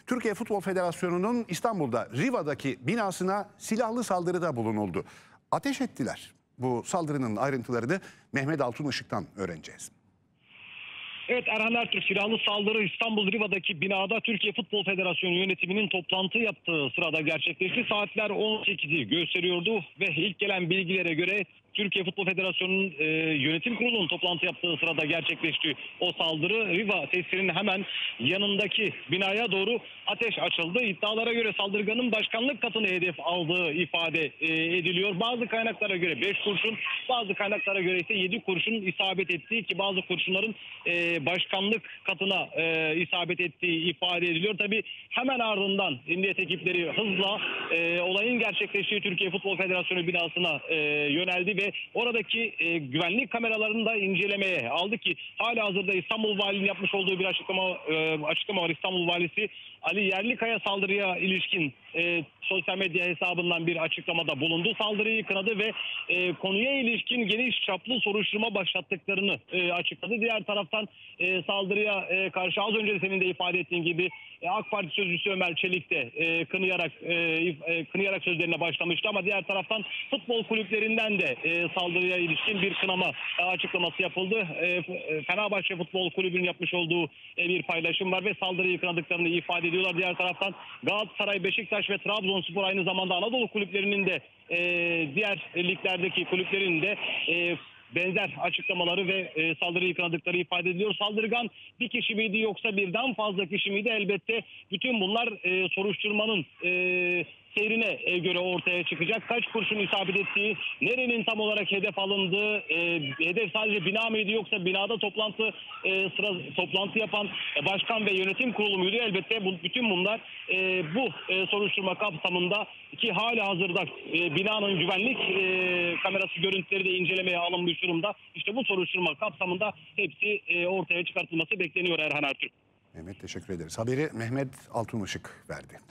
Türkiye Futbol Federasyonu'nun İstanbul'da Riva'daki binasına silahlı saldırıda bulunuldu. Ateş ettiler. Bu saldırının ayrıntılarını Mehmet Altunışık'tan öğreneceğiz. Evet, Erhan Ertürk, silahlı saldırı İstanbul Riva'daki binada Türkiye Futbol Federasyonu yönetiminin toplantı yaptığı sırada gerçekleşti. Saatler 18'i gösteriyordu ve ilk gelen bilgilere göre Türkiye Futbol Federasyonu'nun yönetim kurulunun toplantı yaptığı sırada gerçekleşti o saldırı. Riva tesisinin hemen yanındaki binaya doğru ateş açıldı. İddialara göre saldırganın başkanlık katını hedef aldığı ifade ediliyor. Bazı kaynaklara göre 5 kurşun, bazı kaynaklara göre ise 7 kurşun isabet ettiği, ki bazı kurşunların başkanlık katına isabet ettiği ifade ediliyor. Tabii hemen ardından emniyet ekipleri hızla olayın gerçekleştiği Türkiye Futbol Federasyonu binasına yöneldi ve oradaki güvenlik kameralarını da incelemeye aldı, ki halihazırda İstanbul Valiliğinin yapmış olduğu bir açıklama var. İstanbul Valisi Ali Yerlikaya saldırıya ilişkin sosyal medya hesabından bir açıklamada bulundu. Saldırıyı kınadı ve konuya ilişkin geniş çaplı soruşturma başlattıklarını açıkladı. Diğer taraftan saldırıya karşı az önce de senin de ifade ettiğin gibi AK Parti sözcüsü Ömer Çelik de kınayarak sözlerine başlamıştı, ama diğer taraftan futbol kulüplerinden de saldırıya ilişkin bir kınama açıklaması yapıldı. Fenerbahçe Futbol Kulübü'nün yapmış olduğu bir paylaşım var ve saldırıyı kınadıklarını ifade ediyorlar. Diğer taraftan Galatasaray, Beşiktaş ve Trabzonspor, aynı zamanda Anadolu kulüplerinin de diğer liglerdeki kulüplerinin de benzer açıklamaları ve saldırıyı kınadıkları ifade ediliyor. Saldırgan bir kişi miydi yoksa birden fazla kişi miydi? Elbette bütün bunlar soruşturmanın seyrine göre ortaya çıkacak. Kaç kurşun isabet ettiği, nerenin tam olarak hedef alındığı, hedef sadece bina mıydı yoksa binada toplantı yapan başkan ve yönetim kurulu muydu? Elbette bütün bunlar bu soruşturma kapsamında, ki hala hazırda binanın güvenlik kamerası görüntüleri de incelemeye alınmış durumda. İşte bu soruşturma kapsamında hepsi ortaya çıkartılması bekleniyor Erhan Ertürk. Mehmet, teşekkür ederiz. Haberi Mehmet Altunışık verdi.